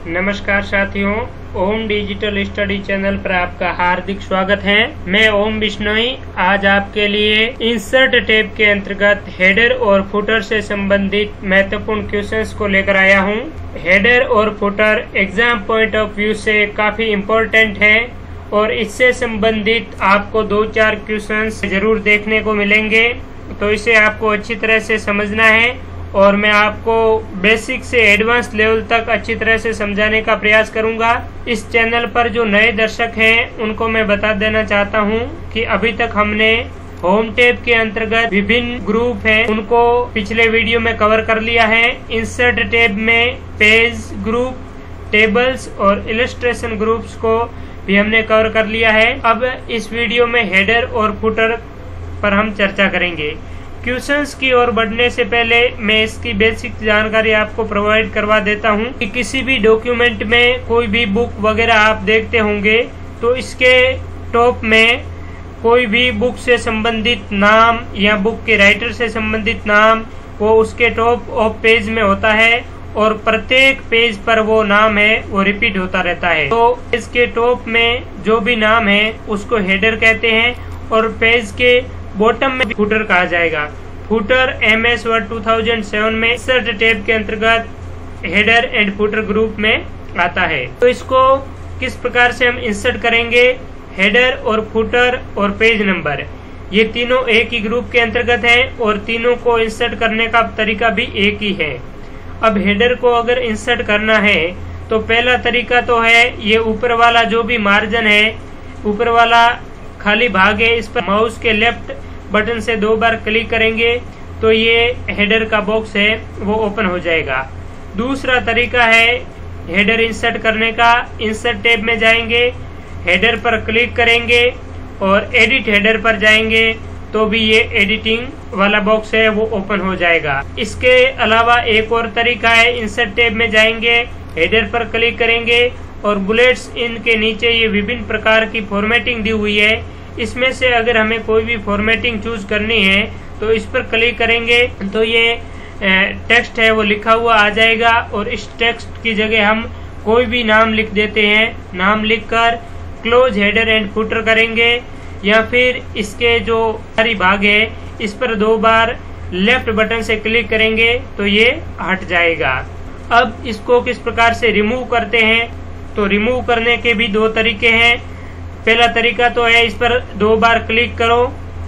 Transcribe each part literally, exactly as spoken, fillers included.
नमस्कार साथियों, ओम digital study channel पर आपका हार्दिक स्वागत है। मैं ओम बिश्नोई आज आपके लिए इंसर्ट टैब के अंतर्गत हेडर और फुटर से संबंधित महत्वपूर्ण क्वेश्चंस को लेकर आया हूं। हेडर और footer exam point of view से काफी इम्पोर्टेंट है और इससे संबंधित आपको दो चार क्वेश्चंस जरूर देखने को मिलेंगे, तो इसे आपको अच्छी तरह से समझना है और मैं आपको बेसिक से एडवांस लेवल तक अच्छी तरह से समझाने का प्रयास करूंगा। इस चैनल पर जो नए दर्शक हैं उनको मैं बता देना चाहता हूं कि अभी तक हमने होम टैब के अंतर्गत विभिन्न ग्रुप हैं उनको पिछले वीडियो में कवर कर लिया है। इंसर्ट टैब में पेज ग्रुप, टेबल्स और इलस्ट्रेशन ग्रुप्स को भी हमने कवर कर लिया है। अब इस वीडियो में हेडर और फुटर पर हम चर्चा करेंगे। क्वेश्चंस की ओर बढ़ने से पहले मैं इसकी बेसिक जानकारी आपको प्रोवाइड करवा देता हूं कि किसी भी डॉक्यूमेंट में कोई भी बुक वगैरह आप देखते होंगे तो इसके टॉप में कोई भी बुक से संबंधित नाम या बुक के राइटर से संबंधित नाम वो उसके टॉप ऑफ पेज में होता है और प्रत्येक पेज पर वो नाम है वो रिपीट होता रहता है। तो इसके टॉप में जो भी नाम है उसको हेडर कहते हैं और पेज के बॉटम में फुटर कहा जाएगा। Footer M S Word two thousand seven में इंसर्ट टैब के अंतर्गत हेडर एंड फुटर ग्रुप में आता है। तो इसको किस प्रकार से हम इंसर्ट करेंगे, हेडर और फुटर और पेज नंबर, ये तीनों एक ही ग्रुप के अंतर्गत है और तीनों को इंसर्ट करने का तरीका भी एक ही है। अब हेडर को अगर इंसर्ट करना है तो पहला तरीका तो है ये ऊपर वाला जो भी मार्जिन है, ऊपर वाला खाली भाग है, इस पर माउस के लेफ्ट बटन से दो बार क्लिक करेंगे तो ये हेडर का बॉक्स है वो ओपन हो जाएगा। दूसरा तरीका है हेडर इंसर्ट करने का। इंसर्ट टैब में जाएंगे, हेडर पर क्लिक करेंगे और एडिट हेडर पर जाएंगे तो भी ये एडिटिंग वाला बॉक्स है वो ओपन हो जाएगा। इसके अलावा एक और तरीका है, इंसर्ट टैब में जाएंगे, हेडर पर क्लिक करेंगे और बुलेट्स इनके नीचे ये विभिन्न प्रकार की फॉर्मेटिंग दी हुई है, इसमें से अगर हमें कोई भी फॉर्मेटिंग चूज करनी है तो इस पर क्लिक करेंगे तो ये टेक्स्ट है वो लिखा हुआ आ जाएगा और इस टेक्स्ट की जगह हम कोई भी नाम लिख देते हैं। नाम लिखकर क्लोज हेडर एंड फुटर करेंगे या फिर इसके जो सारी भाग है इस पर दो बार लेफ्ट बटन से क्लिक करेंगे तो ये हट जाएगा। अब इसको किस प्रकार से रिमूव करते हैं, तो रिमूव करने के भी दो तरीके हैं। पहला तरीका तो है इस पर दो बार क्लिक करो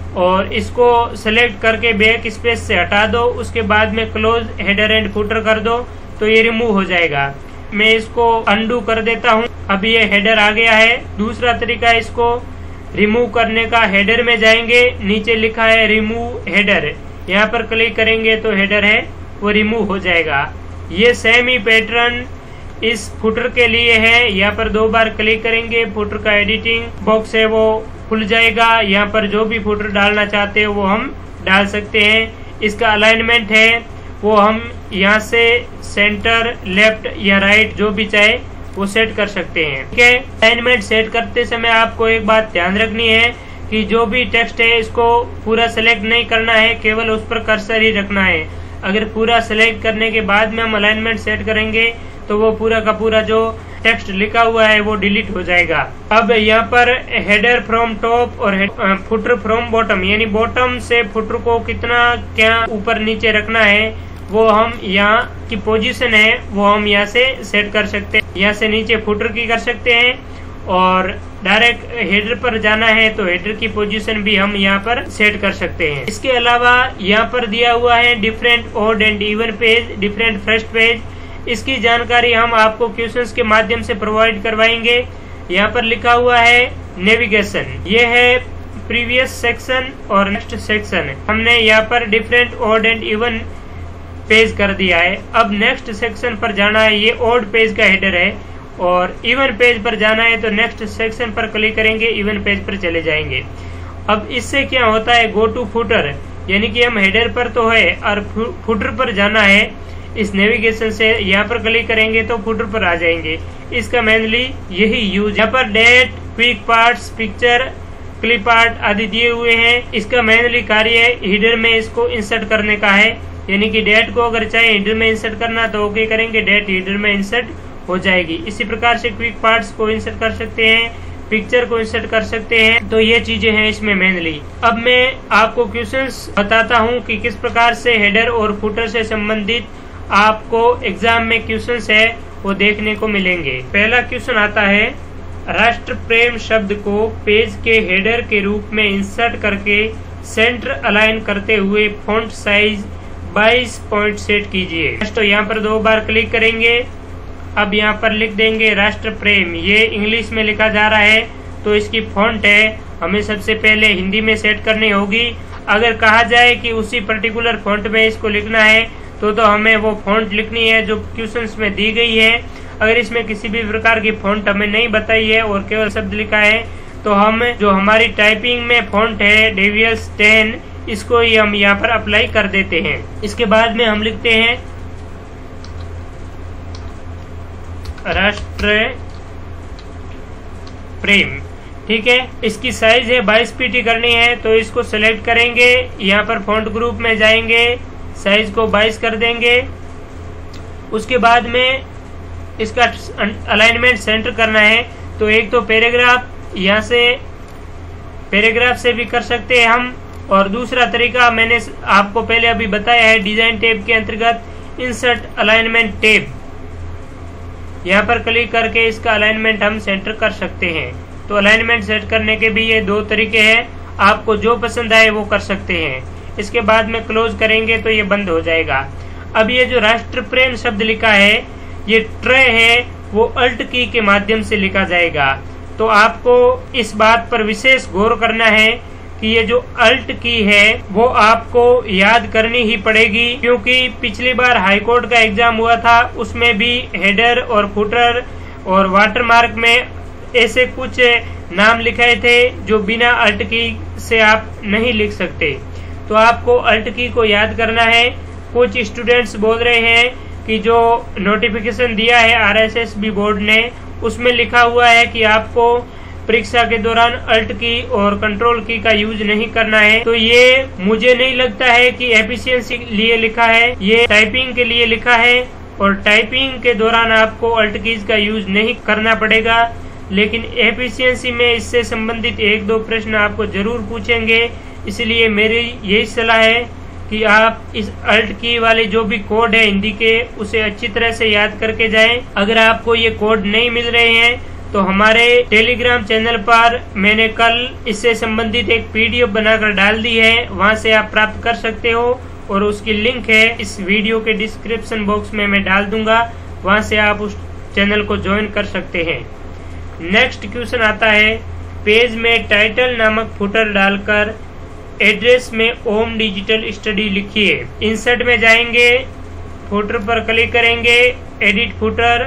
और इसको सेलेक्ट करके बैक स्पेस से हटा दो, उसके बाद में क्लोज हेडर एंड फुटर कर दो तो ये रिमूव हो जाएगा। मैं इसको अंडू कर देता हूँ, अब ये हेडर आ गया है। दूसरा तरीका है इसको रिमूव करने का, हेडर में जाएंगे, नीचे लिखा है रिमूव हेडर, यहाँ पर क्लिक करेंगे तो हेडर है वो रिमूव हो जाएगा। ये सेम ही पैटर्न इस फुटर के लिए है, यहाँ पर दो बार क्लिक करेंगे, फुटर का एडिटिंग बॉक्स है वो खुल जाएगा। यहाँ पर जो भी फुटर डालना चाहते हो वो हम डाल सकते हैं। इसका अलाइनमेंट है वो हम यहाँ से सेंटर, लेफ्ट या राइट जो भी चाहे वो सेट कर सकते हैं। ठीक है, अलाइनमेंट सेट करते समय आपको एक बात ध्यान रखनी है कि जो भी टेक्स्ट है इसको पूरा सेलेक्ट नहीं करना है, केवल उस पर कर्सर ही रखना है। अगर पूरा सेलेक्ट करने के बाद में हम अलाइनमेंट सेट करेंगे तो वो पूरा का पूरा जो टेक्स्ट लिखा हुआ है वो डिलीट हो जाएगा। अब यहाँ पर हेडर फ्रॉम टॉप और फुटर फ्रॉम बॉटम, यानी बॉटम से फुटर को कितना क्या ऊपर नीचे रखना है वो हम यहाँ की पोजीशन है वो हम यहाँ से सेट कर सकते हैं। यहाँ से नीचे फुटर की कर सकते हैं और डायरेक्ट हेडर पर जाना है तो हेडर की पोजीशन भी हम यहाँ पर सेट कर सकते हैं। इसके अलावा यहाँ पर दिया हुआ है different odd and even page, different first page, इसकी जानकारी हम आपको क्वेश्चंस के माध्यम से प्रोवाइड करवाएंगे। यहाँ पर लिखा हुआ है नेविगेशन, ये है प्रीवियस सेक्शन और नेक्स्ट सेक्शन, हमने यहाँ पर different odd and even page कर दिया है। अब नेक्स्ट सेक्शन पर जाना है, ये ऑड पेज का हेडर है और इवन पेज पर जाना है तो नेक्स्ट सेक्शन पर क्लिक करेंगे, इवन पेज पर चले जाएंगे। अब इससे क्या होता है, गो टू फुटर, यानी कि हम हेडर पर तो है और फुटर पर जाना है, इस नेविगेशन से यहाँ पर क्लिक करेंगे तो फुटर पर आ जाएंगे। इसका मेनली यही यूज, यहाँ पर date, quick parts, picture, clip art आदि दिए हुए हैं। इसका मेनली कार्य हेडर में इसको इंसर्ट करने का है, यानी कि डेट को अगर चाहे हेडर में इंसर्ट करना तो ओके करेंगे, डेट हेडर में इंसर्ट हो जाएगी। इसी प्रकार से क्विक पार्ट्स को इंसर्ट कर सकते हैं, पिक्चर को इंसर्ट कर सकते हैं। तो ये चीजें हैं इसमें मेनली। अब मैं आपको क्वेश्चंस बताता हूँ कि किस प्रकार से हेडर और फुटर से संबंधित आपको एग्जाम में क्वेश्चंस है वो देखने को मिलेंगे। पहला क्वेश्चन आता है, राष्ट्र प्रेम शब्द को पेज के हेडर के रूप में इंसर्ट करके सेंटर अलाइन करते हुए फॉन्ट साइज बाईस पॉइंट सेट कीजिए। तो यहाँ पर दो बार क्लिक करेंगे। अब यहाँ पर लिख देंगे राष्ट्र प्रेम। ये इंग्लिश में लिखा जा रहा है तो इसकी फॉन्ट है हमें सबसे पहले हिंदी में सेट करनी होगी। अगर कहा जाए कि उसी पर्टिकुलर फॉन्ट में इसको लिखना है तो तो हमें वो फॉन्ट लिखनी है जो क्वेश्चंस में दी गई है। अगर इसमें किसी भी प्रकार की फॉन्ट हमें नहीं बताई है और केवल शब्द लिखा है तो हम जो हमारी टाइपिंग में फॉन्ट है डेवियस टेन, इसको ही हम यहाँ पर अप्लाई कर देते हैं। इसके बाद में हम लिखते हैं राष्ट्र प्रेम। ठीक है, इसकी साइज है बाईस पीटी करनी है तो इसको सिलेक्ट करेंगे। यहाँ पर फॉन्ट ग्रुप में जाएंगे, साइज को बाईस कर देंगे। उसके बाद में इसका अलाइनमेंट सेंटर करना है तो एक तो पैराग्राफ, यहाँ से पैराग्राफ से भी कर सकते हैं हम, और दूसरा तरीका मैंने आपको पहले अभी बताया है डिजाइन टैब के अंतर्गत इंसर्ट अलाइनमेंट टैब। यहाँ पर क्लिक करके इसका अलाइनमेंट हम सेंटर कर सकते हैं। तो अलाइनमेंट सेट करने के भी ये दो तरीके हैं, आपको जो पसंद आए वो कर सकते हैं। इसके बाद में क्लोज करेंगे तो ये बंद हो जाएगा। अब ये जो राष्ट्र प्रेम शब्द लिखा है ये ट्रे है वो अल्ट की के माध्यम से लिखा जाएगा। तो आपको इस बात पर विशेष गौर करना है कि ये जो अल्ट की है वो आपको याद करनी ही पड़ेगी, क्योंकि पिछली बार हाईकोर्ट का एग्जाम हुआ था उसमें भी हेडर और फुटर और वाटरमार्क में ऐसे कुछ नाम लिखाए थे जो बिना अल्ट की से आप नहीं लिख सकते। तो आपको अल्ट की को याद करना है। कुछ स्टूडेंट्स बोल रहे हैं कि जो नोटिफिकेशन दिया है आरएसएस बी बोर्ड ने उसमें लिखा हुआ है कि आपको परीक्षा के दौरान अल्ट की और कंट्रोल की का यूज नहीं करना है। तो ये मुझे नहीं लगता है कि एफिशिएंसी के लिए लिखा है, ये टाइपिंग के लिए लिखा है और टाइपिंग के दौरान आपको अल्ट कीज का यूज नहीं करना पड़ेगा। लेकिन एफिशिएंसी में इससे संबंधित एक दो प्रश्न आपको जरूर पूछेंगे, इसलिए मेरी यही सलाह है कि आप इस अल्ट की वाले जो भी कोड है हिंदी के उसे अच्छी तरह से याद करके जाएं। अगर आपको ये कोड नहीं मिल रहे हैं तो हमारे टेलीग्राम चैनल पर मैंने कल इससे संबंधित एक पीडीएफ बनाकर डाल दी है, वहां से आप प्राप्त कर सकते हो और उसकी लिंक है इस वीडियो के डिस्क्रिप्शन बॉक्स में मैं डाल दूंगा, वहां से आप उस चैनल को ज्वाइन कर सकते हैं। नेक्स्ट क्वेश्चन आता है, पेज में टाइटल नामक फुटर डालकर एड्रेस में ओम डिजिटल स्टडी लिखिए। इंसर्ट में जाएंगे, फुटर पर क्लिक करेंगे, एडिट फुटर।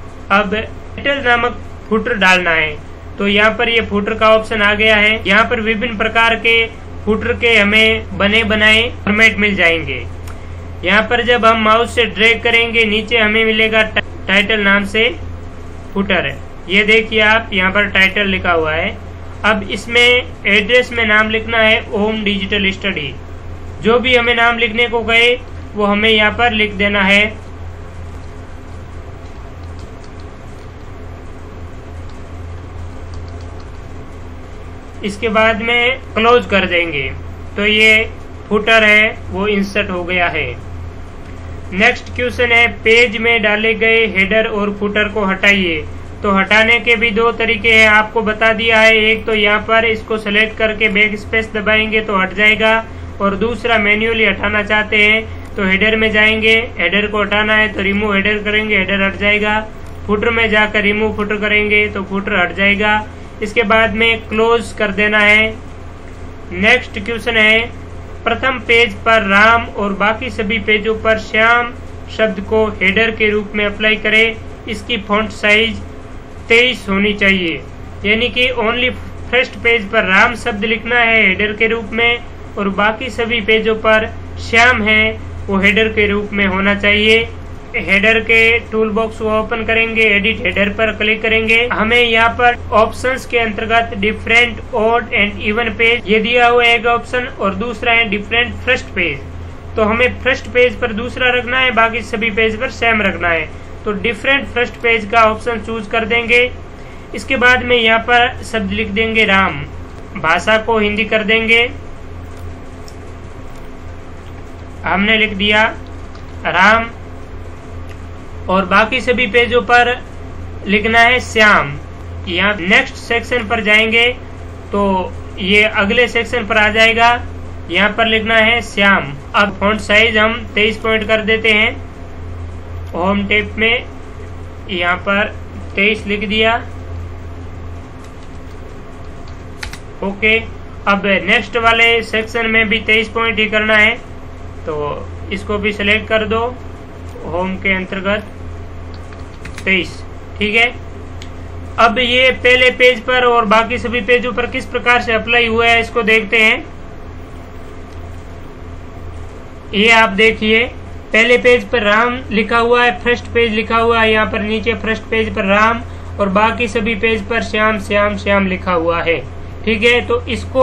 अब टाइटल नामक फुटर डालना है तो यहाँ पर ये फुटर का ऑप्शन आ गया है। यहाँ पर विभिन्न प्रकार के फुटर के हमें बने बनाए फॉर्मेट मिल जाएंगे। यहाँ पर जब हम माउस से ड्रैग करेंगे नीचे हमें मिलेगा टाइटल नाम से फुटर। ये देखिए आप, यहाँ पर टाइटल लिखा हुआ है। अब इसमें एड्रेस में नाम लिखना है ओम डिजिटल स्टडी। जो भी हमें नाम लिखने को गए वो हमें यहाँ पर लिख देना है। इसके बाद में क्लोज कर देंगे तो ये फुटर है वो इंसर्ट हो गया है। नेक्स्ट क्वेश्चन है, पेज में डाले गए हेडर और फुटर को हटाइए। तो हटाने के भी दो तरीके हैं, आपको बता दिया है। एक तो यहाँ पर इसको सेलेक्ट करके बैक स्पेस दबाएंगे तो हट जाएगा, और दूसरा मैन्युअली हटाना चाहते हैं तो हेडर में जाएंगे, हेडर को हटाना है तो रिमूव हेडर करेंगे, हेडर हट जाएगा। फुटर में जाकर रिमूव फुटर करेंगे तो फुटर हट जाएगा। इसके बाद में क्लोज कर देना है। नेक्स्ट क्वेश्चन है, प्रथम पेज पर राम और बाकी सभी पेजों पर श्याम शब्द को हेडर के रूप में अप्लाई करें। इसकी फॉन्ट साइज तेईस होनी चाहिए, यानी कि ओनली फर्स्ट पेज पर राम शब्द लिखना है हेडर के रूप में, और बाकी सभी पेजों पर श्याम है वो हेडर के रूप में होना चाहिए। हेडर के टूल बॉक्स को ओपन करेंगे, एडिट हेडर पर क्लिक करेंगे। हमें यहाँ पर ऑप्शंस के अंतर्गत different odd and even page ये दिया हुआ है एक ऑप्शन, और दूसरा है डिफरेंट फर्स्ट पेज। तो हमें फर्स्ट पेज पर दूसरा रखना है, बाकी सभी पेज पर सेम रखना है। तो डिफरेंट फर्स्ट पेज का ऑप्शन चूज कर देंगे। इसके बाद में यहाँ पर शब्द लिख देंगे राम, भाषा को हिंदी कर देंगे। हमने लिख दिया राम और बाकी सभी पेजों पर लिखना है श्याम। यहाँ नेक्स्ट सेक्शन पर जाएंगे तो ये अगले सेक्शन पर आ जाएगा, यहाँ पर लिखना है श्याम। अब फॉन्ट साइज हम तेईस पॉइंट कर देते हैं। होम टेप में यहाँ पर तेईस लिख दिया। ओके, अब नेक्स्ट वाले सेक्शन में भी तेईस पॉइंट ही करना है, तो इसको भी सिलेक्ट कर दो, होम के अंतर्गत तेईस। ठीक है, अब ये पहले पेज पर और बाकी सभी पेजों पर किस प्रकार से अप्लाई हुआ है इसको देखते हैं। ये आप देखिए, पहले पेज पर राम लिखा हुआ है, फर्स्ट पेज लिखा हुआ है यहाँ पर नीचे फर्स्ट पेज पर राम, और बाकी सभी पेज पर श्याम श्याम श्याम लिखा हुआ है। ठीक है, तो इसको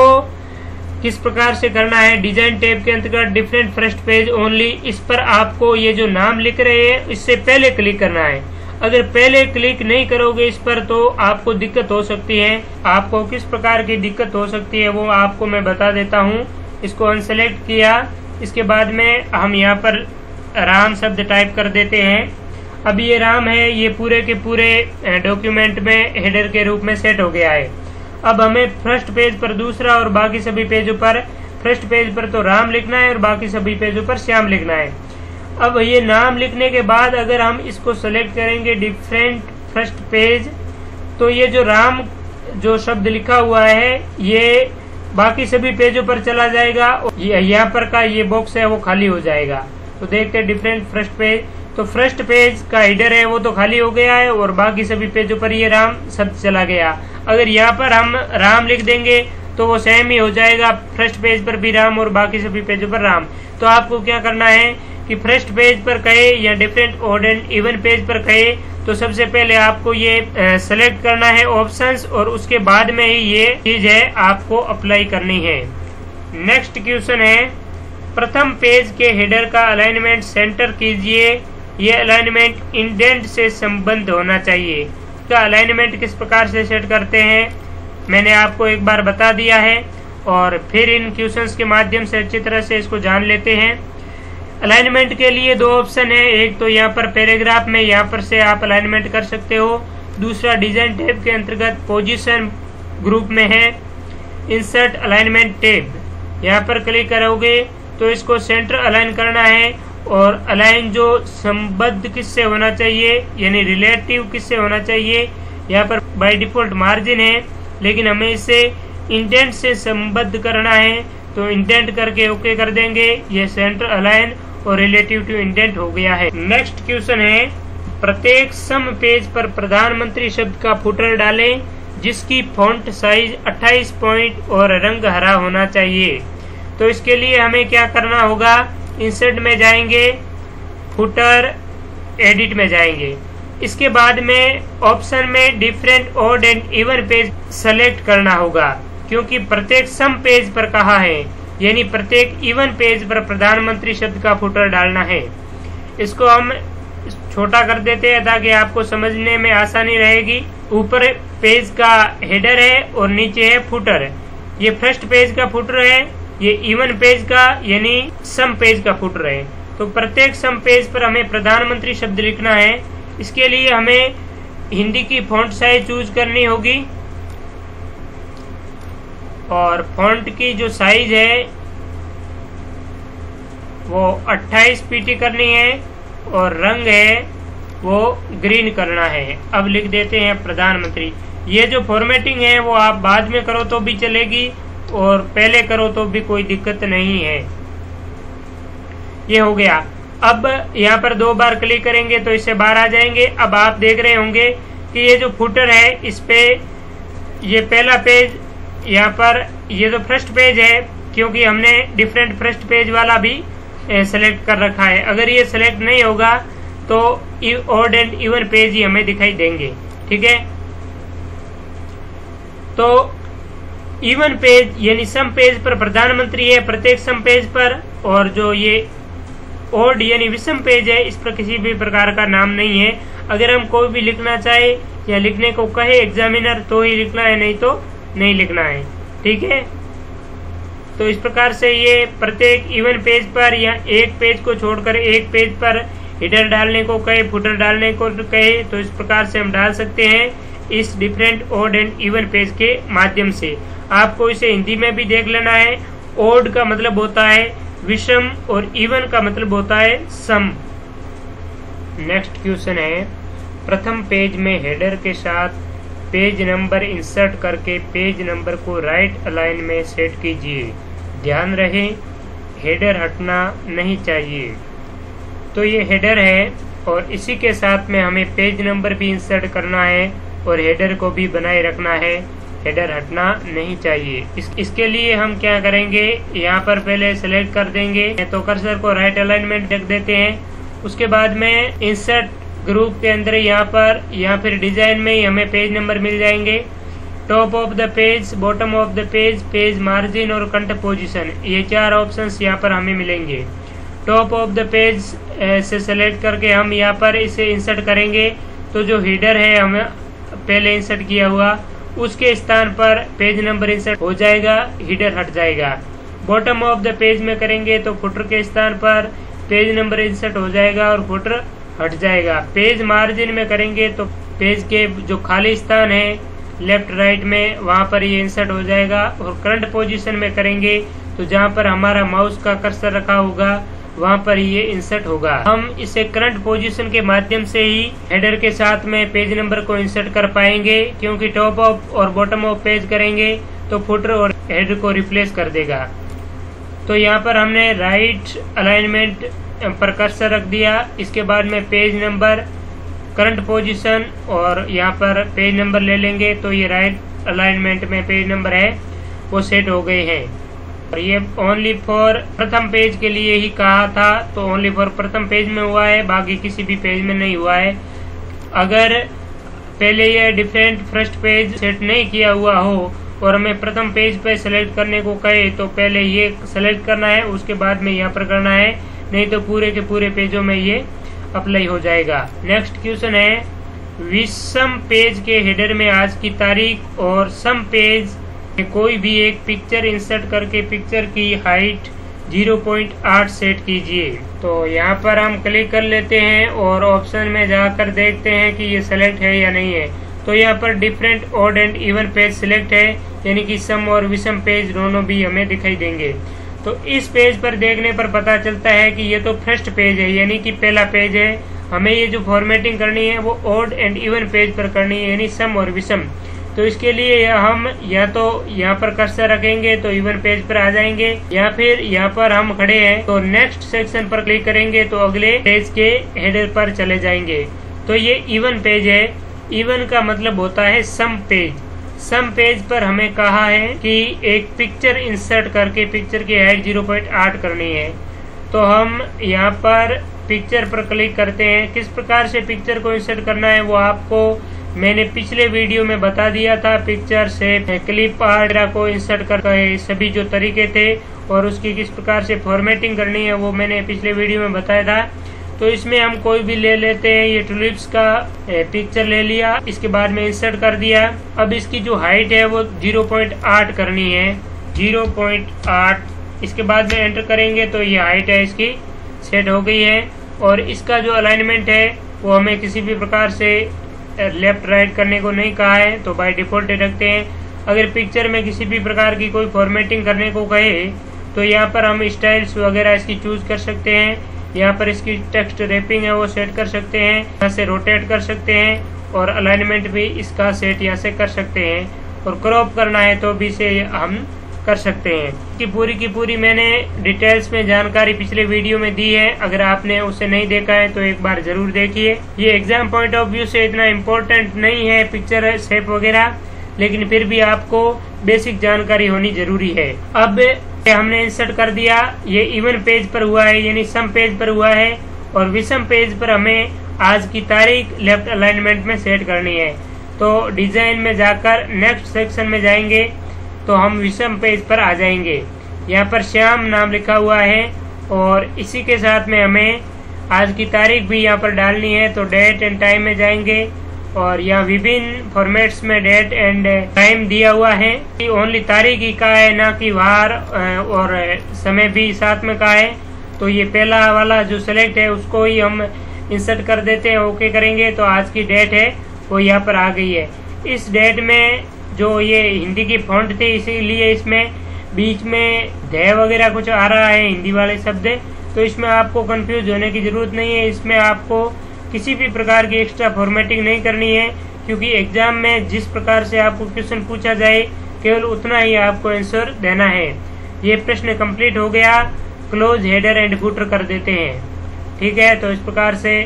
किस प्रकार से करना है, डिजाइन टैब के अंतर्गत डिफरेंट फर्स्ट पेज ओनली, इस पर आपको ये जो नाम लिख रहे हैं इससे पहले क्लिक करना है। अगर पहले क्लिक नहीं करोगे इस पर तो आपको दिक्कत हो सकती है। आपको किस प्रकार की दिक्कत हो सकती है वो आपको मैं बता देता हूँ। इसको अनसेलेक्ट किया, इसके बाद में हम यहाँ पर राम शब्द टाइप कर देते हैं। अब ये राम है, ये पूरे के पूरे डॉक्यूमेंट में हेडर के रूप में सेट हो गया है। अब हमें फर्स्ट पेज पर दूसरा और बाकी सभी पेजों पर, फर्स्ट पेज पर तो राम लिखना है और बाकी सभी पेजों पर श्याम लिखना है। अब ये नाम लिखने के बाद अगर हम इसको सेलेक्ट करेंगे डिफरेंट फर्स्ट पेज, तो ये जो राम जो शब्द लिखा हुआ है ये बाकी सभी पेजों पर चला जाएगा। यहाँ पर का ये बॉक्स है वो खाली हो जाएगा। तो देखते हैं डिफरेंट फर्स्ट पेज, तो फर्स्ट पेज का हेडर है वो तो खाली हो गया है और बाकी सभी पेजों पर ये राम शब्द चला गया। अगर यहाँ पर हम राम लिख देंगे तो वो सेम ही हो जाएगा, फर्स्ट पेज पर भी राम और बाकी सभी पेजों पर राम। तो आपको क्या करना है कि फर्स्ट पेज पर कहे या different odd and even page पर कहे, तो सबसे पहले आपको ये सेलेक्ट करना है ऑप्शंस, और उसके बाद में ही ये चीज है आपको अप्लाई करनी है। नेक्स्ट क्वेश्चन है, प्रथम पेज के हेडर का अलाइनमेंट सेंटर कीजिए। ये अलाइनमेंट इंडेंट से संबंध होना चाहिए। इसका अलाइनमेंट किस प्रकार से सेट करते हैं मैंने आपको एक बार बता दिया है, और फिर इन क्वेश्चंस के माध्यम से अच्छी तरह से इसको जान लेते हैं। अलाइनमेंट के लिए दो ऑप्शन है, एक तो यहाँ पर पैराग्राफ में यहाँ पर से आप अलाइनमेंट कर सकते हो, दूसरा डिजाइन टैब के अंतर्गत पोजीशन ग्रुप में है इंसर्ट अलाइनमेंट टैब। यहाँ पर क्लिक करोगे तो इसको सेंटर अलाइन करना है, और अलाइन जो संबद्ध किससे होना चाहिए यानी रिलेटिव किससे होना चाहिए। यहाँ पर बाय डिफॉल्ट मार्जिन है, लेकिन हमें इसे इंडेंट से संबद्ध करना है, तो इंडेंट करके ओके कर देंगे। ये सेंटर अलाइन और रिलेटिव टू इंडेंट हो गया है। नेक्स्ट क्वेश्चन है, प्रत्येक सम पेज पर प्रधानमंत्री शब्द का फुटर डालें जिसकी फॉन्ट साइज अट्ठाईस पॉइंट और रंग हरा होना चाहिए। तो इसके लिए हमें क्या करना होगा, इंसर्ट में जाएंगे, फुटर एडिट में जाएंगे, इसके बाद में ऑप्शन में different odd and even page select करना होगा, क्योंकि प्रत्येक सम पेज पर कहा है, यानी प्रत्येक इवन पेज पर प्रधानमंत्री शब्द का फुटर डालना है। इसको हम छोटा कर देते हैं ताकि आपको समझने में आसानी रहेगी। ऊपर पेज का हेडर है और नीचे है फुटर। ये फर्स्ट पेज का फुटर है, ये इवन पेज का यानी सम पेज का फुटर है। तो प्रत्येक सम पेज पर हमें प्रधानमंत्री शब्द लिखना है। इसके लिए हमें हिंदी की फॉन्ट साइज चूज करनी होगी, और फॉन्ट की जो साइज है वो अट्ठाईस पीटी करनी है, और रंग है वो ग्रीन करना है। अब लिख देते हैं प्रधानमंत्री। ये जो फॉर्मेटिंग है वो आप बाद में करो तो भी चलेगी और पहले करो तो भी कोई दिक्कत नहीं है। ये हो गया। अब यहाँ पर दो बार क्लिक करेंगे तो इससे बाहर आ जाएंगे। अब आप देख रहे होंगे कि ये जो फुटर है इस पे ये पहला पेज, यहाँ पर ये जो फर्स्ट पेज है, क्योंकि हमने डिफरेंट फर्स्ट पेज वाला भी सेलेक्ट कर रखा है। अगर ये सेलेक्ट नहीं होगा तो ऑड एंड इवन पेज ही हमें दिखाई देंगे। ठीक है, तो इवन पेज यानी सम पेज पर प्रधानमंत्री है प्रत्येक सम पेज पर, और जो ये ओड यानी विषम पेज है, इस पर किसी भी प्रकार का नाम नहीं है। अगर हम कोई भी लिखना चाहे या लिखने को कहे एग्जामिनर तो ही लिखना है, नहीं तो नहीं लिखना है। ठीक है, तो इस प्रकार से ये प्रत्येक इवन पेज पर या एक पेज को छोड़कर एक पेज पर हेडर डालने को कहे, फुटर डालने को कहे, तो इस प्रकार से हम डाल सकते हैं इस different odd and even page के माध्यम से। आपको इसे हिंदी में भी देख लेना है। ओड का मतलब होता है विषम और इवन का मतलब होता है सम। नेक्स्ट क्वेश्चन है, प्रथम पेज में हेडर के साथ पेज नंबर इंसर्ट करके पेज नंबर को राइट अलाइन में सेट कीजिए। ध्यान रहे हेडर हटना नहीं चाहिए। तो ये हेडर है और इसी के साथ में हमें पेज नंबर भी इंसर्ट करना है और हेडर को भी बनाए रखना है। हेडर हटना नहीं चाहिए। इस, इसके लिए हम क्या करेंगे, यहाँ पर पहले सेलेक्ट कर देंगे तो कर्सर को राइट अलाइनमेंट रख देते हैं। उसके बाद में इंसर्ट ग्रुप के अंदर यहाँ पर या फिर डिजाइन में ही हमें पेज नंबर मिल जाएंगे। Top of the page, bottom of the page, page margin और कंट पोजीशन, ये चार ऑप्शंस यहाँ पर हमें मिलेंगे। टॉप ऑफ द पेज से सेलेक्ट करके हम यहाँ पर इसे इंसर्ट करेंगे तो जो हेडर है हमें पहले इंसर्ट किया हुआ उसके स्थान पर पेज नंबर इंसर्ट हो जाएगा, हेडर हट जाएगा। बॉटम ऑफ द पेज में करेंगे तो फुटर के स्थान पर पेज नंबर इंसर्ट हो जाएगा और फुटर हट जाएगा। पेज मार्जिन में करेंगे तो पेज के जो खाली स्थान है लेफ्ट राइट में वहां पर ये इंसर्ट हो जाएगा। और करंट पोजीशन में करेंगे तो जहां पर हमारा माउस का कर्सर रखा होगा वहां पर ये इंसर्ट होगा। हम इसे करंट पोजीशन के माध्यम से ही हेडर के साथ में पेज नंबर को इंसर्ट कर पाएंगे, क्योंकि टॉप ऑफ और बॉटम ऑफ पेज करेंगे तो फुटर और हेडर को रिप्लेस कर देगा। तो यहाँ पर हमने राइट अलाइनमेंट पर कर्सर रख दिया। इसके बाद में पेज नंबर, करंट पोजीशन और यहाँ पर पेज नंबर ले लेंगे तो ये राइट अलाइनमेंट में पेज नंबर है वो सेट हो गए हैं। और ये ओनली फॉर प्रथम पेज के लिए ही कहा था, तो ओनली फॉर प्रथम पेज में हुआ है, बाकी किसी भी पेज में नहीं हुआ है। अगर पहले ये डिफरेंट फर्स्ट पेज सेट नहीं किया हुआ हो और हमें प्रथम पेज पे सेलेक्ट करने को कहे तो पहले ये सेलेक्ट करना है, उसके बाद में यहाँ पर करना है, नहीं तो पूरे के पूरे पेजों में ये अप्लाई हो जाएगा। नेक्स्ट क्वेश्चन है, विषम पेज के हेडर में आज की तारीख और सम पेज में कोई भी एक पिक्चर इंसर्ट करके पिक्चर की height zero point eight set कीजिए। तो यहाँ पर हम क्लिक कर लेते हैं और ऑप्शन में जाकर देखते हैं कि ये सेलेक्ट है या नहीं है। तो यहाँ पर different odd and even page select है, यानी कि सम और विषम पेज दोनों भी हमें दिखाई देंगे। तो इस पेज पर देखने पर पता चलता है कि ये तो फर्स्ट पेज है, यानी कि पहला पेज है। हमें ये जो फॉर्मेटिंग करनी है वो ऑड एंड इवन पेज पर करनी है, यानी सम और विषम। तो इसके लिए हम या तो यहाँ पर कर्सर रखेंगे तो इवन पेज पर आ जाएंगे, या फिर यहाँ पर हम खड़े हैं तो नेक्स्ट सेक्शन पर क्लिक करेंगे तो अगले पेज के हेडर पर चले जाएंगे। तो ये इवन पेज है। इवन का मतलब होता है सम पेज। सम पेज पर हमें कहा है कि एक पिक्चर इंसर्ट करके पिक्चर की हाइट ज़ीरो पॉइंट एट करनी है। तो हम यहाँ पर पिक्चर पर क्लिक करते हैं। किस प्रकार से पिक्चर को इंसर्ट करना है वो आपको मैंने पिछले वीडियो में बता दिया था। पिक्चर से क्लिप आर्ट को इंसर्ट कर सभी जो तरीके थे और उसकी किस प्रकार से फॉर्मेटिंग करनी है वो मैंने पिछले वीडियो में बताया था। तो इसमें हम कोई भी ले लेते हैं। ये टुलिप्स का पिक्चर ले लिया, इसके बाद में इंसर्ट कर दिया। अब इसकी जो हाइट है वो ज़ीरो पॉइंट एट करनी है, ज़ीरो पॉइंट एट। इसके बाद में एंटर करेंगे तो ये हाइट है इसकी सेट हो गई है। और इसका जो अलाइनमेंट है वो हमें किसी भी प्रकार से लेफ्ट राइट करने को नहीं कहा है, तो बाय डिफॉल्ट रखते हैं। अगर पिक्चर में किसी भी प्रकार की कोई फॉर्मेटिंग करने को कहे तो यहाँ पर हम स्टाइल्स वगैरह इसकी चूज कर सकते हैं। यहाँ पर इसकी टेक्स्ट रैपिंग है वो सेट कर सकते हैं, यहाँ से रोटेट कर सकते हैं और अलाइनमेंट भी इसका सेट यहाँ से कर सकते हैं। और क्रॉप करना है तो भी इसे हम कर सकते हैं। कि पूरी की पूरी मैंने डिटेल्स में जानकारी पिछले वीडियो में दी है। अगर आपने उसे नहीं देखा है तो एक बार जरूर देखिए। ये एग्जाम पॉइंट ऑफ व्यू से इतना इम्पोर्टेंट नहीं है पिक्चर शेप वगैरह, लेकिन फिर भी आपको बेसिक जानकारी होनी जरूरी है। अब हमने इंसर्ट कर दिया, ये इवन पेज पर हुआ है यानी सम पेज पर हुआ है, और विषम पेज पर हमें आज की तारीख लेफ्ट अलाइनमेंट में सेट करनी है। तो डिजाइन में जाकर नेक्स्ट सेक्शन में जाएंगे तो हम विषम पेज पर आ जाएंगे। यहाँ पर श्याम नाम लिखा हुआ है और इसी के साथ में हमें आज की तारीख भी यहाँ पर डालनी है। तो डेट एंड टाइम में जाएंगे और यहाँ विभिन्न फॉर्मेट्स में डेट एंड टाइम दिया हुआ है। ओनली तारीख ही का है, ना कि वार और समय भी साथ में का है। तो ये पहला वाला जो सिलेक्ट है उसको ही हम इंसर्ट कर देते हैं, ओके करेंगे। तो आज की डेट है वो यहाँ पर आ गई है। इस डेट में जो ये हिंदी की फॉन्ट थी इसीलिए इसमें बीच में ध वगैरह कुछ आ रहा है हिंदी वाले शब्द, तो इसमें आपको कंफ्यूज होने की जरूरत नहीं है। इसमें आपको किसी भी प्रकार की एक्स्ट्रा फॉर्मेटिंग नहीं करनी है, क्योंकि एग्जाम में जिस प्रकार से आपको क्वेश्चन पूछा जाए केवल उतना ही आपको आंसर देना है। ये प्रश्न कंप्लीट हो गया। क्लोज हेडर एंड फुटर कर देते हैं, ठीक है। तो इस प्रकार से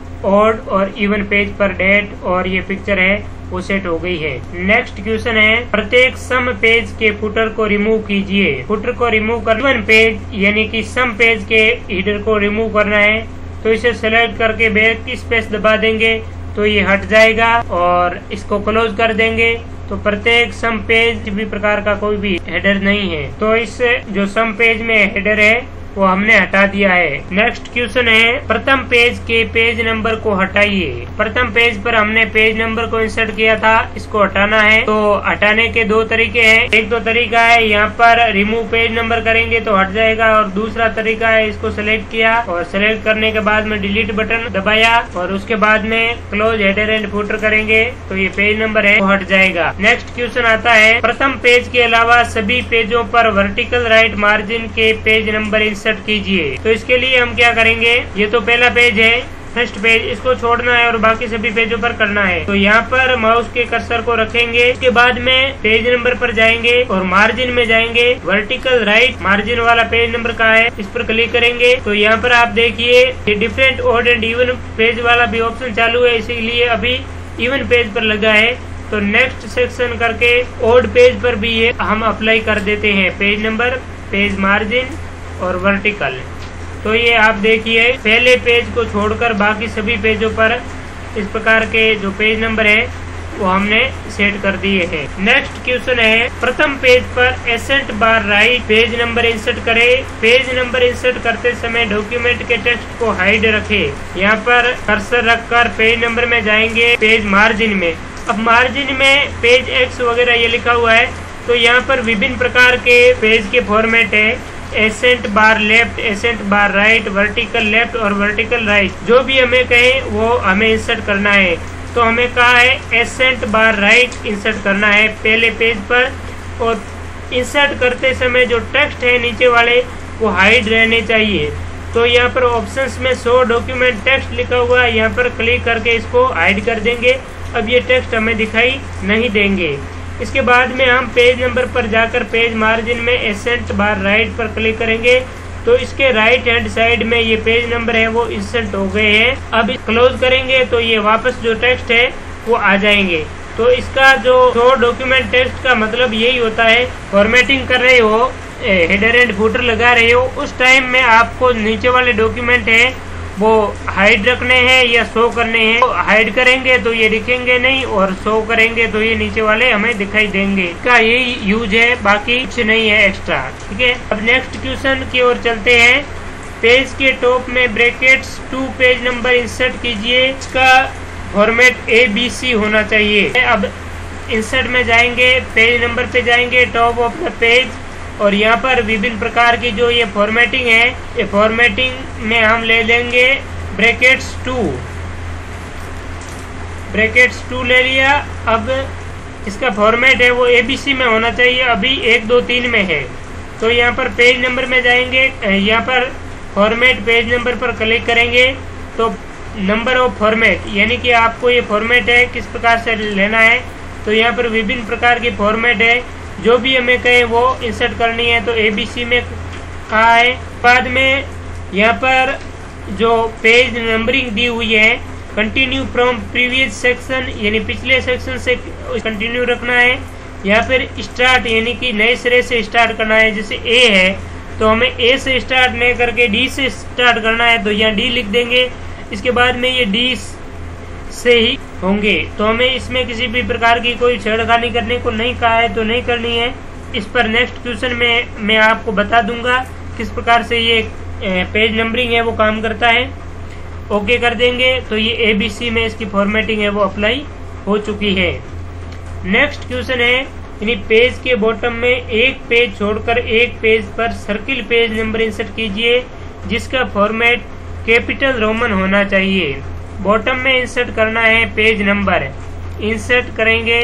ऑड और इवन पेज पर डेट और ये पिक्चर है वो सेट हो गई है। नेक्स्ट क्वेश्चन है, प्रत्येक सम पेज के फुटर को रिमूव कीजिए। फुटर को रिमूव कर इवन पेज यानी कि सम पेज के हेडर को रिमूव करना है। तो इसे सेलेक्ट करके बैक स्पेस दबा देंगे तो ये हट जाएगा और इसको क्लोज कर देंगे। तो प्रत्येक सम पेज भी प्रकार का कोई भी हेडर नहीं है, तो इस जो सम पेज में हेडर है वो हमने हटा दिया है। नेक्स्ट क्वेश्चन है, प्रथम पेज के पेज नंबर को हटाइए। प्रथम पेज पर हमने पेज नंबर को इंसर्ट किया था, इसको हटाना है। तो हटाने के दो तरीके हैं। एक तो तरीका है यहाँ पर रिमूव पेज नंबर करेंगे तो हट जाएगा, और दूसरा तरीका है इसको सिलेक्ट किया और सिलेक्ट करने के बाद में डिलीट बटन दबाया और उसके बाद में क्लोज हेडर एंड फुटर करेंगे तो ये पेज नंबर है वो हट जाएगा। नेक्स्ट क्वेश्चन आता है, प्रथम पेज के अलावा सभी पेजों पर वर्टिकल राइट मार्जिन के पेज नंबर सेट कीजिए। तो इसके लिए हम क्या करेंगे, ये तो पहला पेज है, फर्स्ट पेज, इसको छोड़ना है और बाकी सभी पेजों पर करना है। तो यहाँ पर माउस के कर्सर को रखेंगे, इसके बाद में पेज नंबर पर जाएंगे और मार्जिन में जाएंगे। वर्टिकल राइट मार्जिन वाला पेज नंबर का है, इस पर क्लिक करेंगे तो यहाँ पर आप देखिए different odd and even page वाला भी ऑप्शन चालू है, इसीलिए अभी इवन पेज पर लगा है। तो नेक्स्ट सेक्शन करके ऑड पेज पर भी ये हम अप्लाई कर देते हैं, पेज नंबर, पेज मार्जिन और वर्टिकल। तो ये आप देखिए पहले पेज को छोड़कर बाकी सभी पेजों पर इस प्रकार के जो पेज नंबर है वो हमने सेट कर दिए हैं। नेक्स्ट क्वेश्चन है, प्रथम पेज पर accent bar right page number insert करें। पेज नंबर इंसर्ट करते समय डॉक्यूमेंट के टेक्स्ट को हाइड रखें। यहाँ पर कर्सर रखकर पेज नंबर में जाएंगे, पेज मार्जिन में। अब मार्जिन में पेज एक्स वगैरह ये लिखा हुआ है, तो यहाँ पर विभिन्न प्रकार के पेज के फॉर्मेट है, accent bar left, accent bar right, vertical left और वर्टिकल राइट। जो भी हमें कहे वो हमें इंसर्ट करना है। तो हमें कहा है एसेंट बार राइट इंसर्ट करना है पहले पेज पर, और इंसर्ट करते समय जो टेक्स्ट है नीचे वाले वो हाइड रहने चाहिए। तो यहाँ पर ऑप्शंस में शो डॉक्यूमेंट टेक्स्ट लिखा हुआ है, यहाँ पर क्लिक करके इसको हाइड कर देंगे। अब ये टेक्स्ट हमें दिखाई नहीं देंगे। इसके बाद में हम पेज नंबर पर जाकर पेज मार्जिन में एसेंट बार राइट पर क्लिक करेंगे तो इसके राइट हैंड साइड में ये पेज नंबर है वो इंसर्ट हो गए हैं। अब क्लोज करेंगे तो ये वापस जो टेक्स्ट है वो आ जाएंगे। तो इसका जो शो डॉक्यूमेंट टेक्स्ट का मतलब यही होता है, फॉर्मेटिंग कर रहे हो, हेडर एंड फुटर लगा रहे हो, उस टाइम में आपको नीचे वाले डॉक्यूमेंट है वो हाइड रखने हैं या शो करने हैं। तो हाइड करेंगे तो ये दिखेंगे नहीं और शो करेंगे तो ये नीचे वाले हमें दिखाई देंगे। इसका यही यूज है, बाकी कुछ नहीं है एक्स्ट्रा, ठीक है। अब नेक्स्ट क्वेश्चन की ओर चलते हैं। पेज के टॉप में brackets to page number insert कीजिए। इसका फॉर्मेट ए बी सी होना चाहिए। अब इंसर्ट में जाएंगे, पेज नंबर पे जाएंगे, टॉप ऑफ द पेज, और यहाँ पर विभिन्न प्रकार की जो ये फॉर्मेटिंग है, ये फॉर्मेटिंग में हम ले लेंगे ब्रैकेट्स टू। ब्रैकेट्स टू ले लिया। अब इसका फॉर्मेट है वो एबीसी में होना चाहिए, अभी एक दो तीन में है। तो यहाँ पर पेज नंबर में जाएंगे, यहाँ पर फॉर्मेट पेज नंबर पर क्लिक करेंगे तो नंबर ऑफ फॉर्मेट यानी कि आपको ये फॉर्मेट है किस प्रकार से लेना है। तो यहाँ पर विभिन्न प्रकार की फॉर्मेट है, जो भी हमें कहे वो इंसर्ट करनी है। तो एबीसी में कहा है। बाद में यहाँ पर जो पेज नंबरिंग दी हुई है, कंटिन्यू फ्रॉम प्रीवियस सेक्शन यानी पिछले सेक्शन से कंटिन्यू रखना है। यहाँ पर स्टार्ट यानी कि नए सिरे से स्टार्ट करना है। जैसे ए है तो हमें ए से स्टार्ट नहीं करके डी से स्टार्ट करना है, तो यहाँ डी लिख देंगे। इसके बाद में ये डी से ही होंगे। तो हमें इसमें किसी भी प्रकार की कोई छेड़खानी करने को नहीं कहा है तो नहीं करनी है। इस पर नेक्स्ट क्वेश्चन में मैं आपको बता दूंगा किस प्रकार से ये पेज नंबरिंग है वो काम करता है। ओके कर देंगे तो ये एबीसी में इसकी फॉर्मेटिंग है वो अप्लाई हो चुकी है। नेक्स्ट क्वेश्चन है, यानी पेज के बॉटम में एक पेज छोड़कर एक पेज पर सर्किल पेज नंबर इंसर्ट कीजिए जिसका फॉर्मेट कैपिटल रोमन होना चाहिए। बॉटम में इंसर्ट करना है पेज नंबर, इंसर्ट करेंगे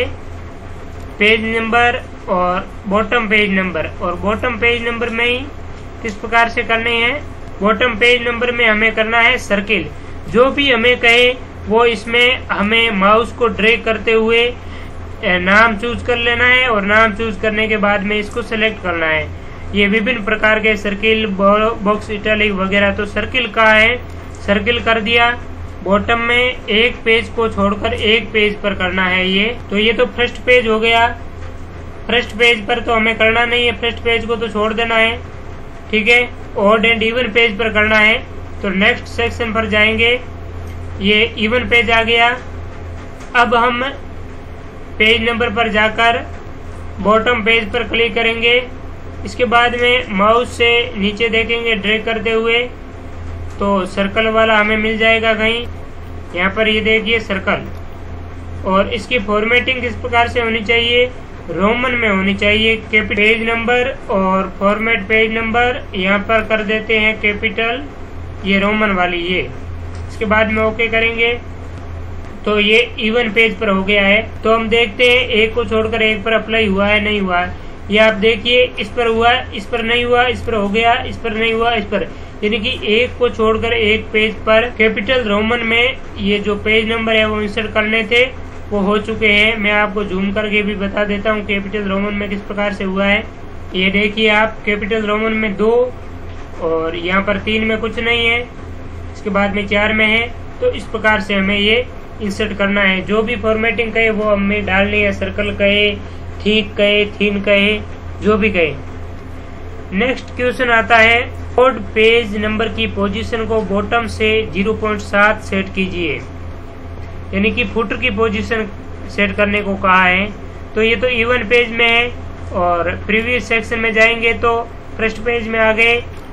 पेज नंबर और बॉटम पेज नंबर, और बॉटम पेज नंबर में ही किस प्रकार से करने हैं, बॉटम पेज नंबर में हमें करना है सर्किल। जो भी हमें कहे वो इसमें हमें माउस को ड्रैग करते हुए नाम चूज कर लेना है, और नाम चूज करने के बाद में इसको सेलेक्ट करना है। ये विभिन्न प्रकार के सर्किल, बॉक्स इटैलिक वगैरह, तो सर्किल का है, सर्किल कर दिया। बॉटम में एक पेज को छोड़कर एक पेज पर करना है ये। तो ये तो फर्स्ट पेज हो गया। फर्स्ट पेज पर तो हमें करना नहीं है, फर्स्ट पेज को तो छोड़ देना है, ठीक है। ऑड एंड इवन पेज पर करना है। तो नेक्स्ट सेक्शन पर जाएंगे, ये इवन पेज आ गया। अब हम पेज नंबर पर जाकर बॉटम पेज पर क्लिक करेंगे। इसके बाद में माउस से नीचे देखेंगे ड्रैग करते हुए तो सर्कल वाला हमें मिल जाएगा कहीं, यहाँ पर ये देखिए सर्कल। और इसकी फॉर्मेटिंग किस प्रकार से होनी चाहिए, रोमन में होनी चाहिए। कैपिटल पेज नंबर और फॉर्मेट पेज नंबर यहाँ पर कर देते हैं कैपिटल, ये रोमन वाली ये। इसके बाद में ओके करेंगे तो ये इवन पेज पर हो गया है। तो हम देखते हैं एक को छोड़कर एक पर अप्लाई हुआ है नहीं हुआ है। ये आप देखिए, इस पर हुआ, इस पर नहीं हुआ, इस पर हो गया, इस पर नहीं हुआ, इस पर, यानी कि एक को छोड़कर एक पेज पर कैपिटल रोमन में ये जो पेज नंबर है वो इंसर्ट करने थे वो हो चुके हैं। मैं आपको जूम करके भी बता देता हूँ कैपिटल रोमन में किस प्रकार से हुआ है। ये देखिए आप, कैपिटल रोमन में दो, और यहाँ पर तीन में कुछ नहीं है, इसके बाद में चार में है। तो इस प्रकार से हमें ये इंसर्ट करना है। जो भी फॉर्मेटिंग कहे वो हमें डालनी है, सर्कल कहे, ठीक कहे, थीन कहे, जो भी कहे। नेक्स्ट क्वेश्चन आता है, कोड पेज नंबर की पोजीशन को बॉटम से ज़ीरो पॉइंट सेवन सेट कीजिए, यानी कि फुटर की पोजीशन सेट करने को कहा है। तो ये तो इवन पेज में है, और प्रीवियस सेक्शन में जाएंगे तो फर्स्ट पेज में आ गए।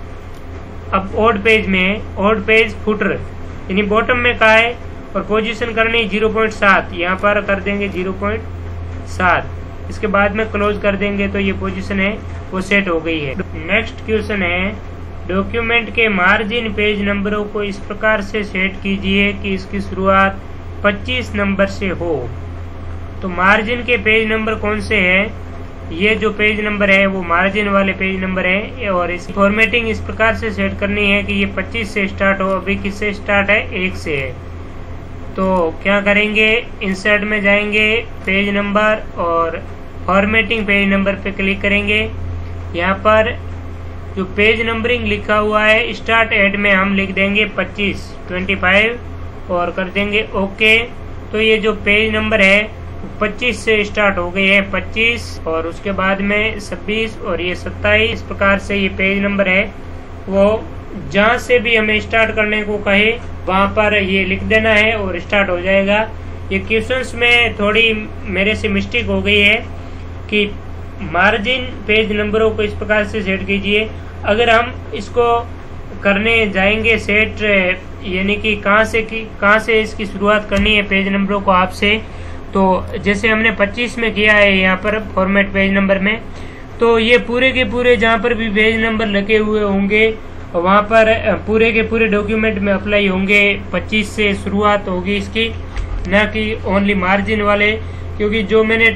अब ऑड पेज में है, ऑड पेज फुटर, यानी बॉटम में कहा है और पोजीशन करनी ज़ीरो पॉइंट सेवन, यहाँ पर कर देंगे ज़ीरो पॉइंट सेवन। इसके बाद में क्लोज कर देंगे तो ये पोजीशन है वो सेट हो गई है। नेक्स्ट क्वेश्चन है, डॉक्यूमेंट के मार्जिन पेज नंबरों को इस प्रकार से सेट कीजिए कि इसकी शुरुआत पच्चीस नंबर से हो। तो मार्जिन के पेज नंबर कौन से हैं, ये जो पेज नंबर है वो मार्जिन वाले पेज नंबर है, और इस फॉर्मेटिंग इस प्रकार से सेट करनी है कि ये पच्चीस से स्टार्ट हो। अभी किससे स्टार्ट है, एक से है। तो क्या करेंगे, इंसर्ट में जाएंगे, पेज नंबर और फॉर्मेटिंग पेज नंबर पे क्लिक करेंगे। यहाँ पर जो पेज नंबरिंग लिखा हुआ है स्टार्ट एट में हम लिख देंगे पच्चीस, पच्चीस और कर देंगे ओके। तो ये जो पेज नंबर है पच्चीस से स्टार्ट हो गए हैं, पच्चीस और उसके बाद में छब्बीस और ये सत्ताईस। इस प्रकार से ये पेज नंबर है वो जहाँ से भी हमें स्टार्ट करने को कहे वहाँ पर ये लिख देना है और स्टार्ट हो जाएगा। ये क्वेश्चंस में थोड़ी मेरे से मिस्टेक हो गई है कि मार्जिन पेज नंबरों को इस प्रकार से सेट कीजिए। अगर हम इसको करने जाएंगे सेट, यानी कि कहाँ से कि कहाँ से इसकी शुरुआत करनी है पेज नंबरों को आपसे, तो जैसे हमने पच्चीस में किया है यहाँ पर फॉर्मेट पेज नंबर में, तो ये पूरे के पूरे जहाँ पर भी पेज नंबर लगे हुए होंगे वहाँ पर पूरे के पूरे डॉक्यूमेंट में अप्लाई होंगे। पच्चीस से शुरुआत होगी इसकी, न कि ओनली मार्जिन वाले, क्योंकि जो मैंने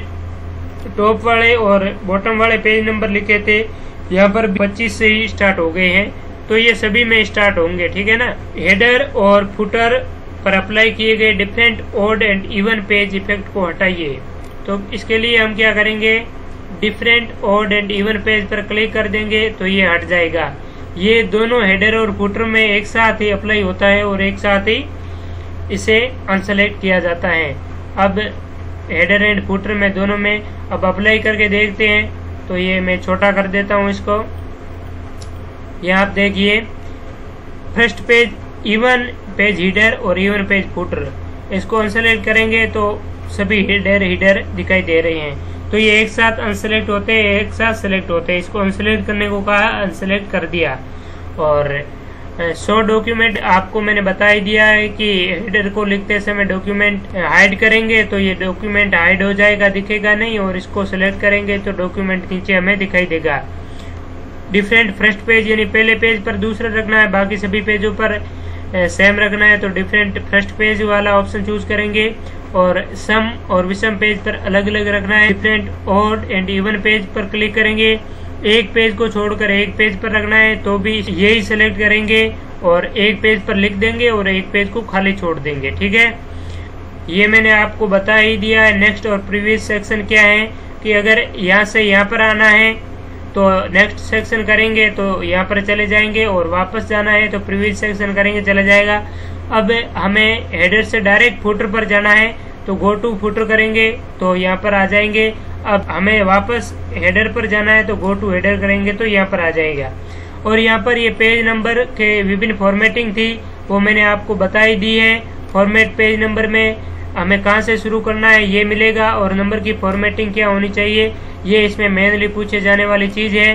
टॉप वाले और बॉटम वाले पेज नंबर लिखे थे यहाँ पर पच्चीस से ही स्टार्ट हो गए हैं, तो ये सभी में स्टार्ट होंगे, ठीक है ना। हेडर और फुटर पर अप्लाई किए गए different odd and even page effect को हटाइए। तो इसके लिए हम क्या करेंगे, different odd and even page पर क्लिक कर देंगे तो ये हट जाएगा। ये दोनों हेडर और फुटर में एक साथ ही अप्लाई होता है और एक साथ ही इसे अनसेलेक्ट किया जाता है। अब हेडर एंड फुटर में दोनों में अब अप्लाई करके देखते हैं। तो ये मैं छोटा कर देता हूँ इसको। यहाँ आप देखिए first page even page header और इवन पेज फुटर, इसको अनसेलेक्ट करेंगे तो सभी हेडर हेडर दिखाई दे रहे हैं। तो ये एक साथ अनसेलेक्ट होते हैं, एक साथ सेलेक्ट होते हैं। इसको अनसेलेक्ट करने को कहा, अनसेलेक्ट कर दिया। और सो डॉक्यूमेंट आपको मैंने बता ही दिया है कि हेडर को लिखते समय डॉक्यूमेंट हाइड करेंगे तो ये डॉक्यूमेंट हाइड हो जाएगा, दिखेगा नहीं, और इसको सिलेक्ट करेंगे तो डॉक्यूमेंट नीचे हमें दिखाई देगा। डिफरेंट फर्स्ट पेज यानी पहले पेज पर दूसरा रखना है, बाकी सभी पेजों पर सेम रखना है तो डिफरेंट फर्स्ट पेज वाला ऑप्शन चूज करेंगे, और सम और विषम पेज पर अलग अलग रखना है। Different odd and even page पर क्लिक करेंगे, एक पेज को छोड़कर एक पेज पर रखना है तो भी यही सिलेक्ट करेंगे और एक पेज पर लिख देंगे और एक पेज को खाली छोड़ देंगे। ठीक है, ये मैंने आपको बता ही दिया है। नेक्स्ट और प्रीवियस सेक्शन क्या है कि अगर यहाँ से यहाँ पर आना है तो नेक्स्ट सेक्शन करेंगे तो यहाँ पर चले जाएंगे, और वापस जाना है तो प्रीवियस सेक्शन करेंगे चला जाएगा। अब हमें हेडर से डायरेक्ट फुटर पर जाना है तो गो टू फुटर करेंगे तो यहाँ पर आ जाएंगे। अब हमें वापस हेडर पर जाना है तो गो टू हेडर करेंगे तो यहाँ पर आ जाएगा। और यहाँ पर ये पेज नंबर के विभिन्न फॉर्मेटिंग थी वो मैंने आपको बता ही दी है। फॉर्मेट पेज नंबर में हमें कहाँ से शुरू करना है ये मिलेगा, और नंबर की फॉर्मेटिंग क्या होनी चाहिए ये इसमें मेनली पूछे जाने वाली चीज है।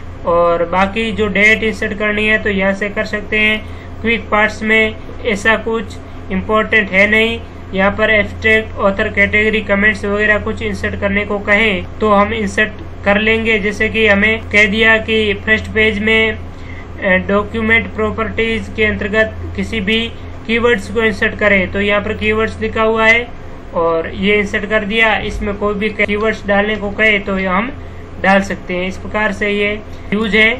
और बाकी जो डेट इंसर्ट करनी है तो यहाँ से कर सकते हैं। क्विक पार्ट्स में ऐसा कुछ इम्पोर्टेंट है नहीं, यहाँ पर एब्स्ट्रैक्ट ऑथर कैटेगरी कमेंट्स वगैरह कुछ इंसर्ट करने को कहें तो हम इंसर्ट कर लेंगे। जैसे कि हमें कह दिया कि फर्स्ट पेज में डॉक्यूमेंट प्रॉपर्टीज के अंतर्गत किसी भी कीवर्ड्स को इंसर्ट करें तो यहाँ पर कीवर्ड्स लिखा हुआ है और ये इंसर्ट कर दिया। इसमें कोई भी कीवर्ड्स डालने को कहे तो ये हम डाल सकते हैं। इस प्रकार से ये यूज है।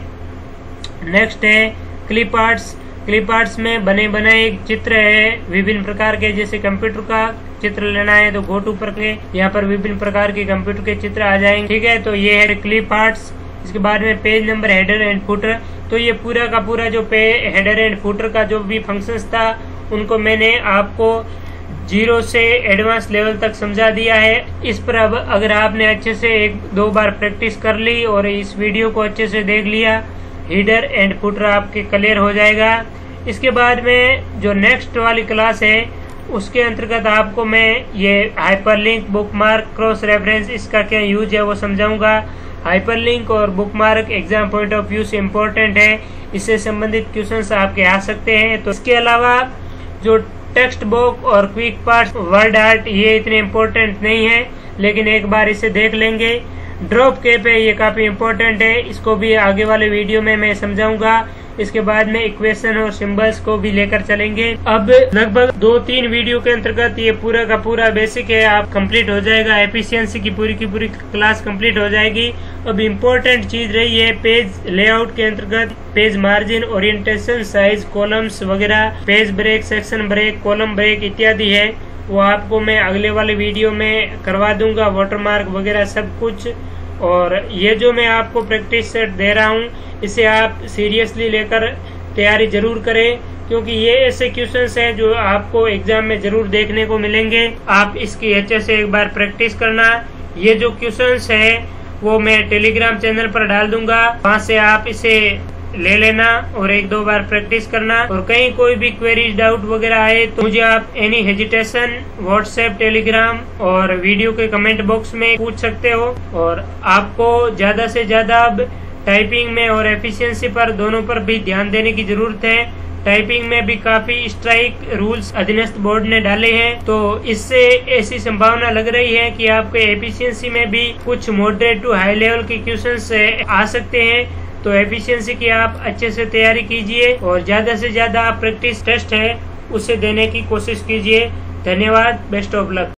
नेक्स्ट है क्लिप आर्ट्स। क्लिप आर्ट्स में बने बनाए एक चित्र है विभिन्न प्रकार के, जैसे कंप्यूटर का चित्र लेना है तो गो टू पर यहाँ पर विभिन्न प्रकार के कंप्यूटर के चित्र आ जाएंगे। ठीक है, तो ये है क्लिप आर्ट्स। इसके बाद में page number, header and footer. तो ये पूरा का पूरा जो पे हेडर एंड फुटर का जो भी फंक्शंस था उनको मैंने आपको जीरो से एडवांस लेवल तक समझा दिया है। इस पर अब अगर आपने अच्छे से एक दो बार प्रैक्टिस कर ली और इस वीडियो को अच्छे से देख लिया, हेडर एंड फुटर आपके क्लियर हो जाएगा। इसके बाद में जो नेक्स्ट वाली क्लास है उसके अंतर्गत आपको मैं ये हाइपरलिंक, बुकमार्क, क्रॉस रेफरेंस इसका क्या यूज है वो समझाऊंगा। हाइपरलिंक और bookmark exam point of view से इम्पोर्टेंट है, इससे संबंधित क्वेश्चंस आपके आ सकते हैं। तो इसके अलावा जो टेक्स्ट बुक और क्विक पार्ट्स, वर्ड आर्ट ये इतने इम्पोर्टेंट नहीं है, लेकिन एक बार इसे देख लेंगे। ड्रॉप कैप है, ये काफी इम्पोर्टेंट है, इसको भी आगे वाले वीडियो में मैं समझाऊंगा। इसके बाद में इक्वेशन और सिंबल्स को भी लेकर चलेंगे। अब लगभग दो तीन वीडियो के अंतर्गत ये पूरा का पूरा बेसिक है आप कंप्लीट हो जाएगा। एफिशिएंसी की पूरी की पूरी क्लास कंप्लीट हो जाएगी। अब इम्पोर्टेंट चीज रही है पेज लेआउट के अंतर्गत page margin, orientation, size, columns वगैरह, page break, section break, column break इत्यादि है, वो आपको मैं अगले वाले वीडियो में करवा दूंगा। वाटरमार्क वगैरह सब कुछ। और ये जो मैं आपको प्रैक्टिस सेट दे रहा हूँ इसे आप सीरियसली लेकर तैयारी जरूर करें, क्योंकि ये ऐसे क्वेश्चंस हैं जो आपको एग्जाम में जरूर देखने को मिलेंगे। आप इसकी अच्छे से एक बार प्रैक्टिस करना। ये जो क्वेश्चंस है वो मैं टेलीग्राम चैनल पर डाल दूंगा, वहाँ से आप इसे ले लेना और एक दो बार प्रैक्टिस करना। और कहीं कोई भी क्वेरीज, डाउट वगैरह आए तो मुझे आप एनी हेजिटेशन व्हाट्सएप, टेलीग्राम और वीडियो के कमेंट बॉक्स में पूछ सकते हो। और आपको ज्यादा से ज्यादा अब टाइपिंग में और एफिशिएंसी पर दोनों पर भी ध्यान देने की जरूरत है। टाइपिंग में भी काफी स्ट्राइक रूल्स अधीनस्थ बोर्ड ने डाले हैं, तो इससे ऐसी संभावना लग रही है कि आपके एफिशिएंसी में भी कुछ मॉडरेट टू हाई लेवल के क्वेश्चंस आ सकते हैं। तो एफिशिएंसी की आप अच्छे से तैयारी कीजिए और ज्यादा से ज्यादा प्रैक्टिस टेस्ट है उसे देने की कोशिश कीजिए। धन्यवाद, बेस्ट ऑफ लक।